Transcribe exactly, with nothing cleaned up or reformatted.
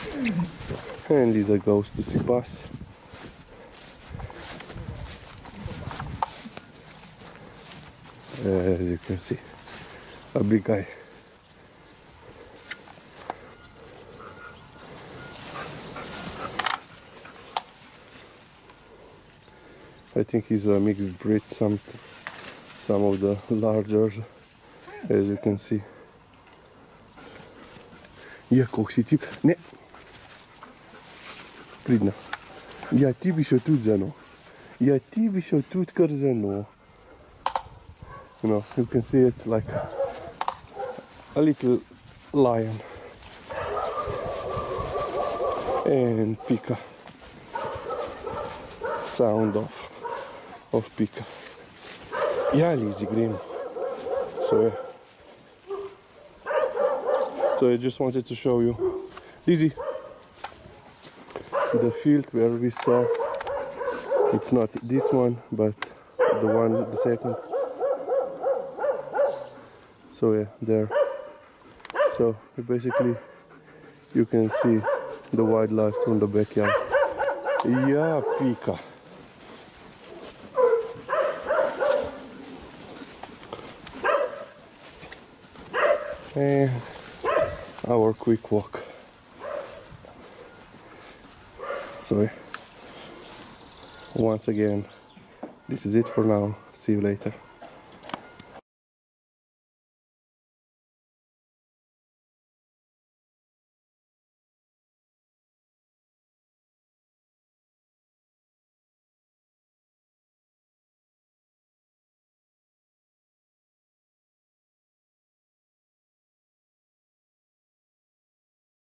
And Lisa goes to see Buzz. As you can see, a big guy. I think he's a mixed breed, some some of the larger, as you can see. Я как си ти... Не! Pridna. Ja ti bi šel tudi za no. Ja ti bi šel tudi kar za no. You know, you can see it like a little lion. And Pika. Sound of of Pika. Ja, Lizzie green. So yeah. So I just wanted to show you, Lizzie, the field where we saw. It's not this one, but the one, the second. So yeah, there. So basically, you can see the wildlife from the backyard. Yeah, Pika. And our quick walk. So once again, this is it for now. See you later.